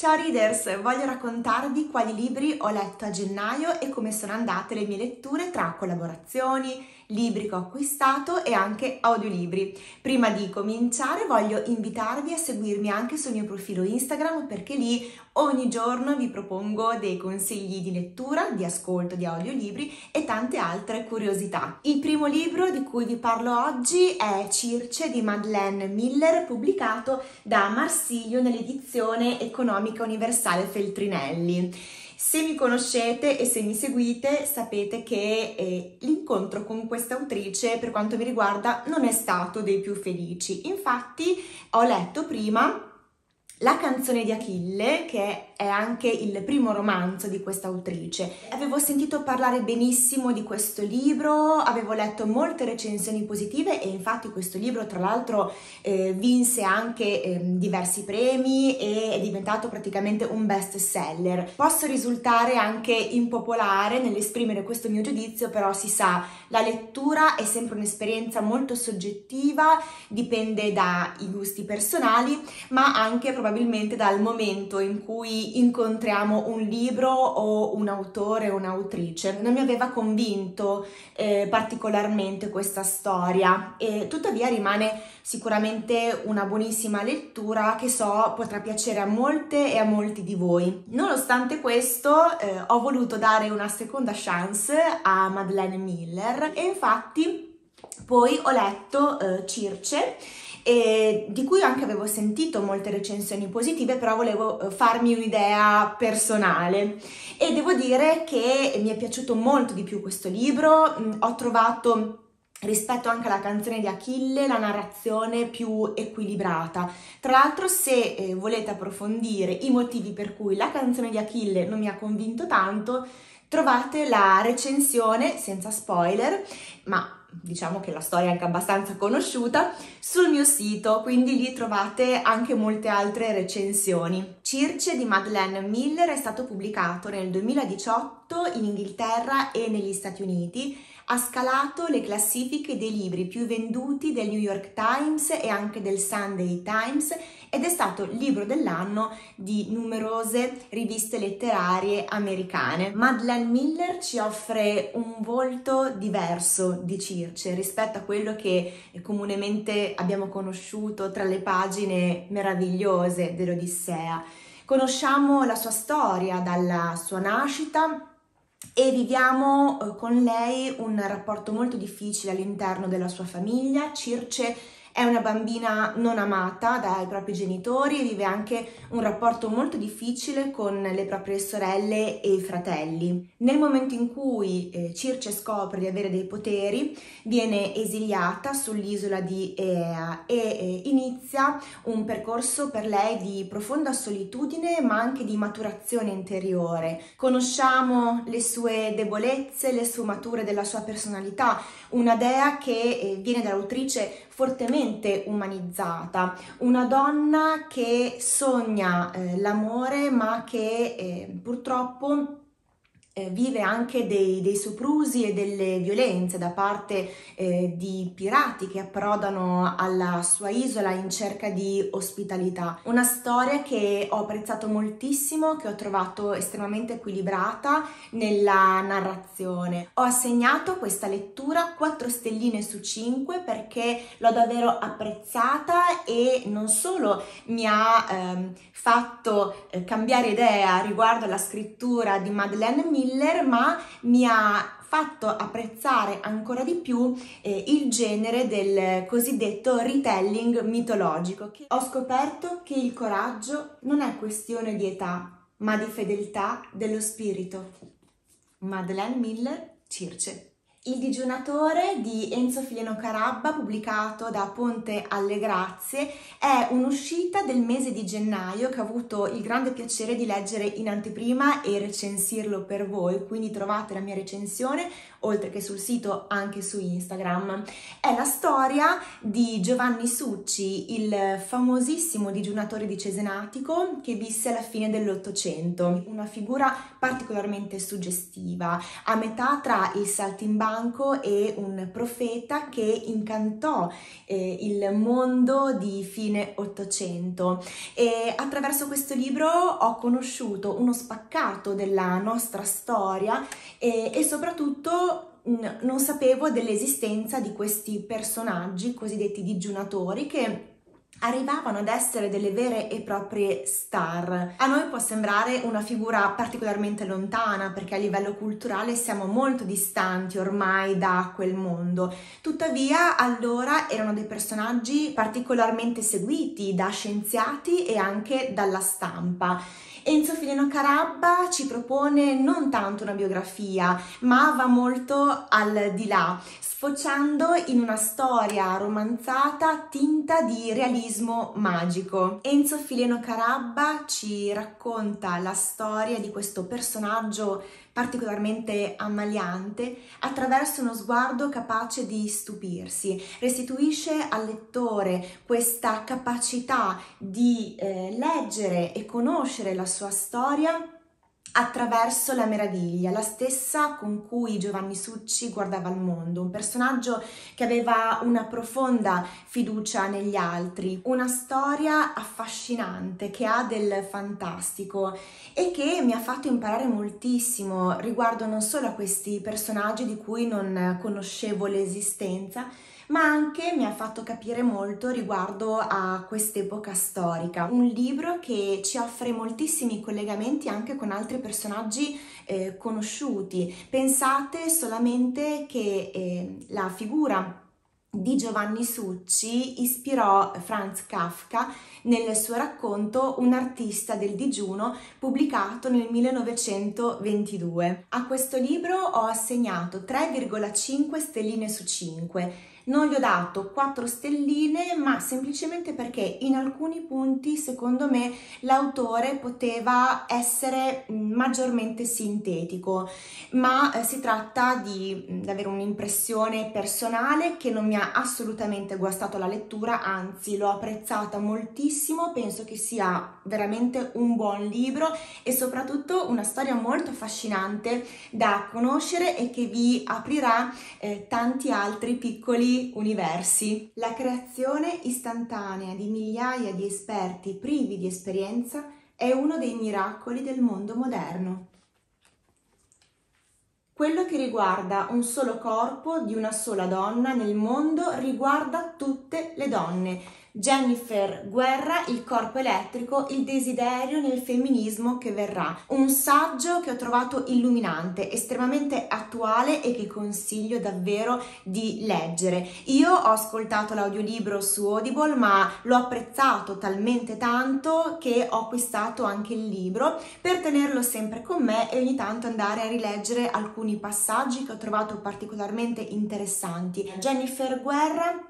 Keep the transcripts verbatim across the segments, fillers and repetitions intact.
Ciao readers, voglio raccontarvi quali libri ho letto a gennaio e come sono andate le mie letture tra collaborazioni, libri che ho acquistato e anche audiolibri. Prima di cominciare voglio invitarvi a seguirmi anche sul mio profilo Instagram perché lì ogni giorno vi propongo dei consigli di lettura, di ascolto di audiolibri e tante altre curiosità. Il primo libro di cui vi parlo oggi è Circe di Madeleine Miller, pubblicato da Marsilio nell'edizione economica universale Feltrinelli. Se mi conoscete e se mi seguite sapete che eh, l'incontro con questa autrice per quanto mi riguarda non è stato dei più felici. Infatti ho letto prima La canzone di Achille, che è anche il primo romanzo di questa autrice. Avevo sentito parlare benissimo di questo libro, avevo letto molte recensioni positive e infatti questo libro tra l'altro eh, vinse anche eh, diversi premi e è diventato praticamente un best seller. Posso risultare anche impopolare nell'esprimere questo mio giudizio, però si sa, la lettura è sempre un'esperienza molto soggettiva, dipende dai gusti personali, ma anche probabilmente dal momento in cui incontriamo un libro o un autore o un'autrice. Non mi aveva convinto eh, particolarmente questa storia e tuttavia rimane sicuramente una buonissima lettura che so potrà piacere a molte e a molti di voi. Nonostante questo eh, ho voluto dare una seconda chance a Madeleine Miller e infatti poi ho letto eh, Circe, e di cui anche avevo sentito molte recensioni positive, però volevo farmi un'idea personale e devo dire che mi è piaciuto molto di più questo libro. Ho trovato, rispetto anche alla canzone di Achille, la narrazione più equilibrata. Tra l'altro, se eh, volete approfondire i motivi per cui la canzone di Achille non mi ha convinto tanto, trovate la recensione senza spoiler, ma diciamo che la storia è anche abbastanza conosciuta, sul mio sito, quindi lì trovate anche molte altre recensioni. Circe di Madeleine Miller è stato pubblicato nel duemiladiciotto in Inghilterra e negli Stati Uniti, ha scalato le classifiche dei libri più venduti del New York Times e anche del Sunday Times ed è stato il libro dell'anno di numerose riviste letterarie americane. Madeleine Miller ci offre un volto diverso di Circe rispetto a quello che comunemente abbiamo conosciuto tra le pagine meravigliose dell'Odissea. Conosciamo la sua storia dalla sua nascita e viviamo eh, con lei un rapporto molto difficile all'interno della sua famiglia. Circe è una bambina non amata dai propri genitori e vive anche un rapporto molto difficile con le proprie sorelle e i fratelli. Nel momento in cui eh, Circe scopre di avere dei poteri, viene esiliata sull'isola di Ea e eh, inizia un percorso per lei di profonda solitudine ma anche di maturazione interiore. Conosciamo le sue debolezze, le sfumature della sua personalità, una dea che eh, viene dall'autrice fortemente umanizzata, una donna che sogna eh, l'amore ma che eh, purtroppo eh, vive anche dei, dei soprusi e delle violenze da parte eh, di pirati che approdano alla sua isola in cerca di ospitalità. Una storia che ho apprezzato moltissimo, che ho trovato estremamente equilibrata nella narrazione. Ho assegnato questa lettura quattro stelline su cinque perché l'ho davvero apprezzata e non solo mi ha ehm, fatto eh, cambiare idea riguardo alla scrittura di Madeleine Miller, ma mi ha fatto apprezzare ancora di più eh, il genere del cosiddetto retelling mitologico. Ho scoperto che il coraggio non è questione di età, ma di fedeltà dello spirito. Madeleine Miller, Circe. Il digiunatore di Enzo Fileno Carabba, pubblicato da Ponte alle Grazie, è un'uscita del mese di gennaio che ho avuto il grande piacere di leggere in anteprima e recensirlo per voi, quindi trovate la mia recensione oltre che sul sito anche su Instagram. È la storia di Giovanni Succi, il famosissimo digiunatore di Cesenatico che visse alla fine dell'Ottocento, una figura particolarmente suggestiva, a metà tra il saltimbanco bianco e un profeta che incantò eh, il mondo di fine Ottocento, e attraverso questo libro ho conosciuto uno spaccato della nostra storia e, e soprattutto non sapevo dell'esistenza di questi personaggi cosiddetti digiunatori che arrivavano ad essere delle vere e proprie star. A noi può sembrare una figura particolarmente lontana perché a livello culturale siamo molto distanti ormai da quel mondo. Tuttavia allora erano dei personaggi particolarmente seguiti da scienziati e anche dalla stampa. Enzo Fileno Carabba ci propone non tanto una biografia, ma va molto al di là, sfociando in una storia romanzata tinta di realismo magico. Enzo Fileno Carabba ci racconta la storia di questo personaggio particolarmente ammaliante attraverso uno sguardo capace di stupirsi, restituisce al lettore questa capacità di eh, leggere e conoscere la sua storia attraverso la meraviglia, la stessa con cui Giovanni Succi guardava il mondo, un personaggio che aveva una profonda fiducia negli altri, una storia affascinante che ha del fantastico e che mi ha fatto imparare moltissimo riguardo non solo a questi personaggi di cui non conoscevo l'esistenza, ma anche mi ha fatto capire molto riguardo a quest'epoca storica. Un libro che ci offre moltissimi collegamenti anche con altri personaggi eh, conosciuti. Pensate solamente che eh, la figura di Giovanni Succi ispirò Franz Kafka nel suo racconto Un artista del digiuno, pubblicato nel millenovecentoventidue. A questo libro ho assegnato tre virgola cinque stelline su cinque. Non gli ho dato quattro stelline, ma semplicemente perché in alcuni punti, secondo me, l'autore poteva essere maggiormente sintetico, ma eh, si tratta di, di avere un'impressione personale che non mi ha assolutamente guastato la lettura, anzi l'ho apprezzata moltissimo, penso che sia veramente un buon libro e soprattutto una storia molto affascinante da conoscere e che vi aprirà eh, tanti altri piccoli universi. La creazione istantanea di migliaia di esperti privi di esperienza è uno dei miracoli del mondo moderno. Quello che riguarda un solo corpo di una sola donna nel mondo riguarda tutte le donne. Jennifer Guerra, Il corpo elettrico, il desiderio nel femminismo che verrà. Un saggio che ho trovato illuminante, estremamente attuale e che consiglio davvero di leggere. Io ho ascoltato l'audiolibro su Audible, ma l'ho apprezzato talmente tanto che ho acquistato anche il libro per tenerlo sempre con me e ogni tanto andare a rileggere alcuni passaggi che ho trovato particolarmente interessanti. Jennifer Guerra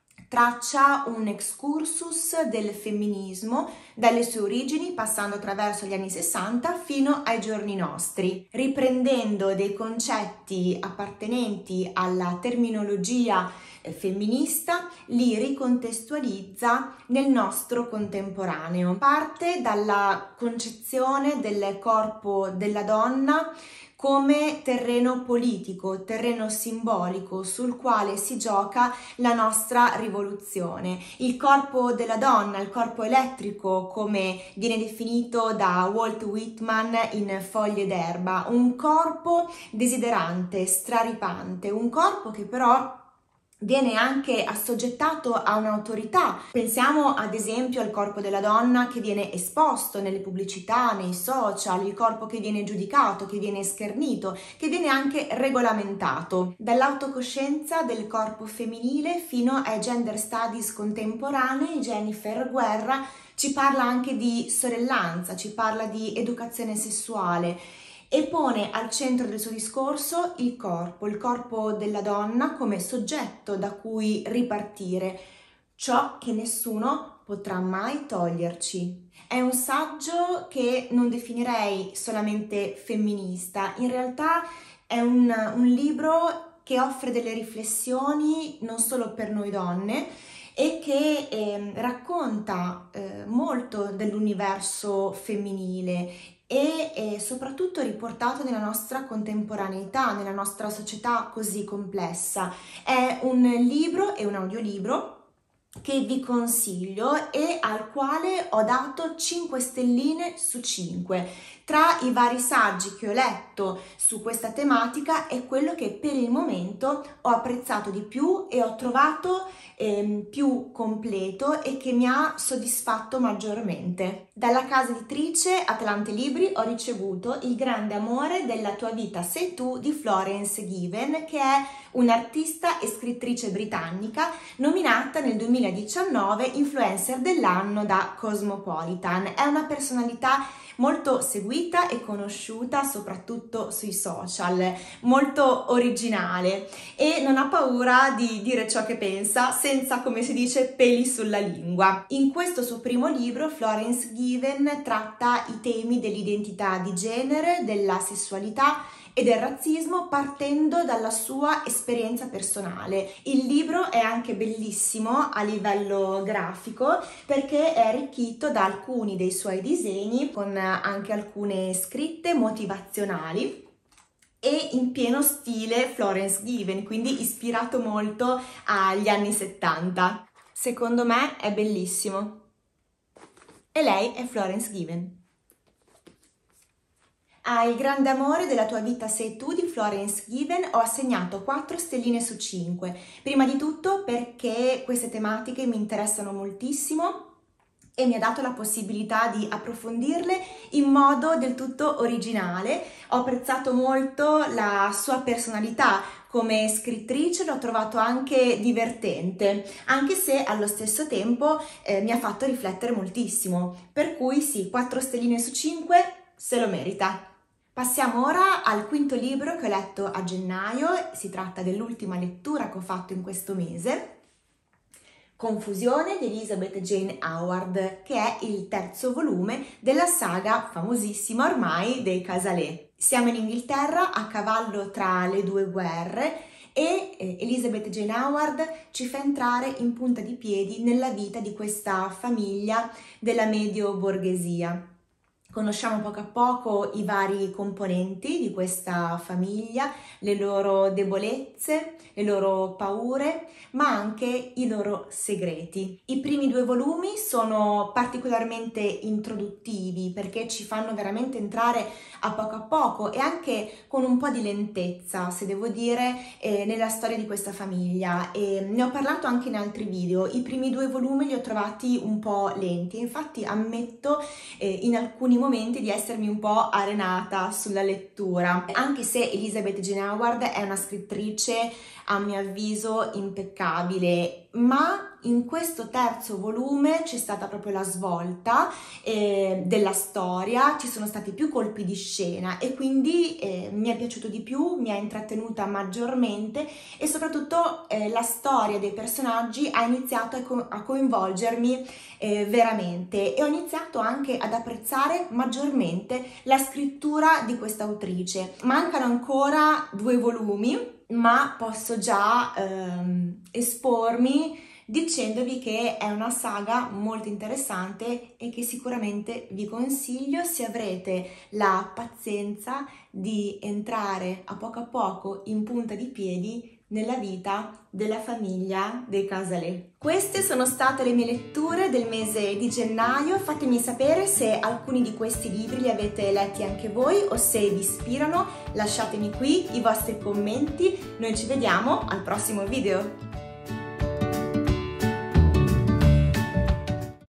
traccia un excursus del femminismo dalle sue origini, passando attraverso gli anni sessanta fino ai giorni nostri, riprendendo dei concetti appartenenti alla terminologia femminista, li ricontestualizza nel nostro contemporaneo. Parte dalla concezione del corpo della donna come terreno politico, terreno simbolico sul quale si gioca la nostra rivoluzione. Il corpo della donna, il corpo elettrico, come viene definito da Walt Whitman in Foglie d'erba, un corpo desiderante, straripante, un corpo che però viene anche assoggettato a un'autorità. Pensiamo ad esempio al corpo della donna che viene esposto nelle pubblicità, nei social, il corpo che viene giudicato, che viene schernito, che viene anche regolamentato. Dall'autocoscienza del corpo femminile fino ai gender studies contemporanei, Jennifer Guerra ci parla anche di sorellanza, ci parla di educazione sessuale e pone al centro del suo discorso il corpo, il corpo della donna come soggetto da cui ripartire, ciò che nessuno potrà mai toglierci. È un saggio che non definirei solamente femminista, in realtà è un, un libro che offre delle riflessioni non solo per noi donne e che eh, racconta eh, molto dell'universo femminile e eh, soprattutto riportato nella nostra contemporaneità, nella nostra società così complessa. È un libro e un audiolibro che vi consiglio e al quale ho dato cinque stelline su cinque. Tra i vari saggi che ho letto su questa tematica è quello che per il momento ho apprezzato di più e ho trovato ehm, più completo e che mi ha soddisfatto maggiormente. Dalla casa editrice Atlante Libri ho ricevuto Il grande amore della tua vita sei tu di Florence Given, che è un'artista e scrittrice britannica nominata nel duemiladiciannove influencer dell'anno da Cosmopolitan. È una personalità molto seguita e conosciuta soprattutto sui social, molto originale e non ha paura di dire ciò che pensa senza, come si dice, peli sulla lingua. In questo suo primo libro Florence Given tratta i temi dell'identità di genere, della sessualità e del razzismo partendo dalla sua esperienza personale. Il libro è anche bellissimo a livello grafico perché è arricchito da alcuni dei suoi disegni con anche alcune scritte motivazionali e in pieno stile Florence Given, quindi ispirato molto agli anni settanta. Secondo me è bellissimo. E lei è Florence Given. A Il grande amore della tua vita sei tu di Florence Given ho assegnato quattro stelline su cinque. Prima di tutto perché queste tematiche mi interessano moltissimo e mi ha dato la possibilità di approfondirle in modo del tutto originale. Ho apprezzato molto la sua personalità come scrittrice, l'ho trovato anche divertente, anche se allo stesso tempo eh, mi ha fatto riflettere moltissimo. Per cui sì, quattro stelline su cinque se lo merita. Passiamo ora al quinto libro che ho letto a gennaio, si tratta dell'ultima lettura che ho fatto in questo mese, Confusione di Elizabeth Jane Howard, che è il terzo volume della saga famosissima ormai dei Casalè. Siamo in Inghilterra a cavallo tra le due guerre e Elizabeth Jane Howard ci fa entrare in punta di piedi nella vita di questa famiglia della medio borghesia. Conosciamo poco a poco i vari componenti di questa famiglia, le loro debolezze, le loro paure, ma anche i loro segreti. I primi due volumi sono particolarmente introduttivi perché ci fanno veramente entrare a poco a poco e anche con un po' di lentezza, se devo dire, eh, nella storia di questa famiglia. E ne ho parlato anche in altri video. I primi due volumi li ho trovati un po' lenti, infatti ammetto eh, in alcuni momenti di essermi un po' arenata sulla lettura, anche se Elizabeth Jane Howard è una scrittrice a mio avviso impeccabile, ma in questo terzo volume c'è stata proprio la svolta eh, della storia, ci sono stati più colpi di scena e quindi eh, mi è piaciuto di più, mi ha intrattenuta maggiormente e soprattutto eh, la storia dei personaggi ha iniziato a, co- a coinvolgermi eh, veramente e ho iniziato anche ad apprezzare maggiormente la scrittura di questa autrice. Mancano ancora due volumi, ma posso già ehm, espormi dicendovi che è una saga molto interessante e che sicuramente vi consiglio se avrete la pazienza di entrare a poco a poco in punta di piedi nella vita della famiglia dei Casalè. Queste sono state le mie letture del mese di gennaio. Fatemi sapere se alcuni di questi libri li avete letti anche voi o se vi ispirano. Lasciatemi qui i vostri commenti. Noi ci vediamo al prossimo video.